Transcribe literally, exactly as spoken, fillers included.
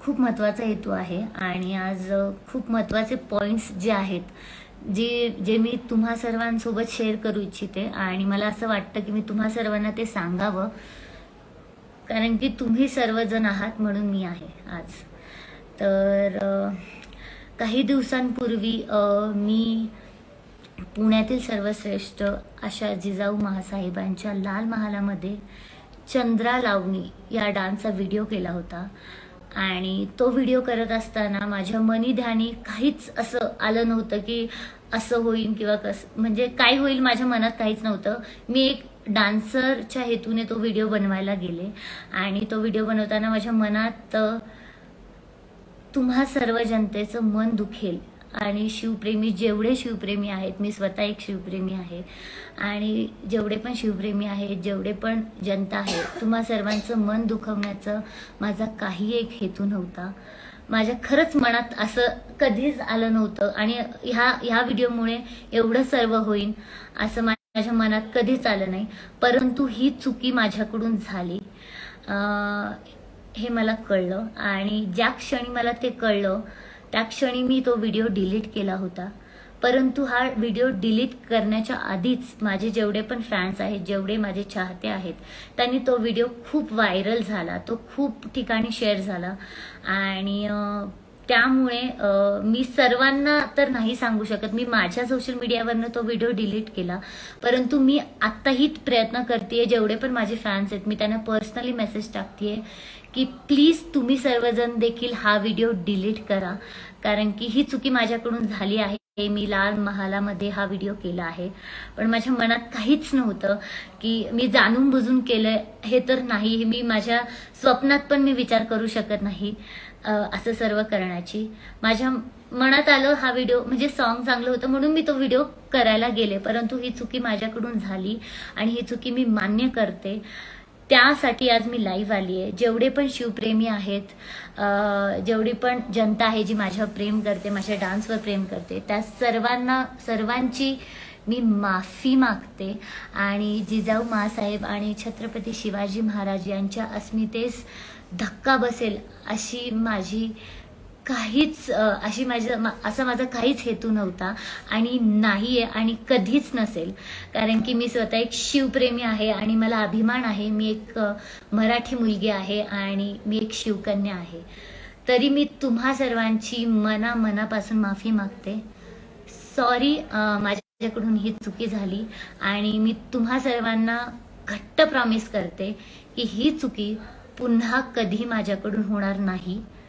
खूप महत्त्वाचा हेतू आहे आणि आज खूप महत्त्वाचे पॉइंट्स जे आहेत जे जे मी तुम्हा सर्वांसोबत शेअर करू इच्छिते आणि मला असं वाटतं की मी तुम्हा सर्वांना ते सांगावं, कारण की तुम्ही सर्वजण आहात म्हणून मी आहे आज. तर काही दिवसांपूर्वी मी पुण्यातील सर्वश्रेष्ठ अशा जिजाऊ महासाहेबांच्या लाल महालामध्ये चंद्रा लावणी या डान्सचा व्हिडिओ केला होता आणि तो व्हिडिओ करत असताना माझ्या मनी ध्यानी काहीच असं आलं नव्हतं की असं होईल किंवा कसं, म्हणजे काय होईल माझ्या मनात काहीच नव्हतं. मी एक डान्सरच्या हेतूने तो व्हिडिओ बनवायला गेले आणि तो व्हिडिओ बनवताना माझ्या मनात तुम्हा सर्व जनतेचं मन दुखेल आणि शिवप्रेमी जेवढे शिवप्रेमी आहेत, मी स्वतः एक शिवप्रेमी आहे आणि जेवढे पण शिवप्रेमी आहेत, जेवढे पण जनता आहे, तुम्हा सर्वांचं मन दुखवण्याचं माझा काही एक हेतू नव्हता. माझ्या खरंच मनात असं कधीच आलं नव्हतं आणि ह्या ह्या व्हिडिओमुळे एवढं सर्व होईल असं माझ्या मनात कधीच आलं नाही. परंतु ही चुकी माझ्याकडून झाली हे मला कळलं आणि ज्या क्षणी मला ते कळलं त्या क्षणी मी तो व्हिडिओ डिलीट केला होता. परंतु हा व्हिडिओ डिलीट करण्याच्या आधीच माझे जेवढे पण फॅन्स आहेत, जेवढे माझे चाहते आहेत, त्यांनी तो व्हिडिओ खूप व्हायरल झाला, तो खूप ठिकाणी शेअर झाला आणि त्यामुळे मी सर्वांना तर नाही सांगू शकत, मी माझ्या सोशल मीडियावरनं तो व्हिडिओ डिलीट केला. परंतु मी आत्ताही प्रयत्न करते, जेवढे पण माझे फॅन्स आहेत मी त्यांना पर्सनली मेसेज टाकते की प्लीज तुम्ही सर्वजण देखील हा व्हिडिओ डिलीट करा, कारण की ही चुकी माझ्याकडून झाली आहे. मी लाल महालामध्ये हा व्हिडिओ केला आहे पण माझ्या मनात काहीच नव्हतं की मी जाणून बुजून केलं हे तर नाही, मी माझ्या स्वप्नात पण मी विचार करू शकत नाही असं सर्व करण्याची. माझ्या मनात आलं हा व्हिडिओ म्हणजे सॉन्ग चांगलं होतं म्हणून मी तो व्हिडिओ करायला गेले, परंतु ही चुकी माझ्याकडून झाली आणि ही चुकी मी मान्य करते. त्यासाठी आज मी लाईव्ह आली आहे. जेवढे पण शिवप्रेमी आहेत, जेवढी पण जनता आहे जी माझ्यावर प्रेम करते, माझ्या डान्सवर प्रेम करते, त्या सर्वांना सर्वांची मी माफी मागते आणि जिजाऊ मासाहेब आणि छत्रपती शिवाजी महाराज यांच्या अस्मितेस धक्का बसेल अशी माझी काहीच अशी माझी असा माझा काहीच हेतू नव्हता आणि नाहीये आणि कधीच नसेल, कारण की मी स्वतः एक शिवप्रेमी आहे आणि मला अभिमान आहे. मी एक मराठी मुलगी आहे आणि मी एक शिवकन्या आहे. तरी मी तुम्हा सर्वांची मना मनापासून माफी मागते. सॉरी, माझ्याकडून ही चुकी झाली आणि मी तुम्हा सर्वांना घट्ट प्रॉमिस करते की ही चुकी पुन्हा कधी माझ्याकडून होणार नाही.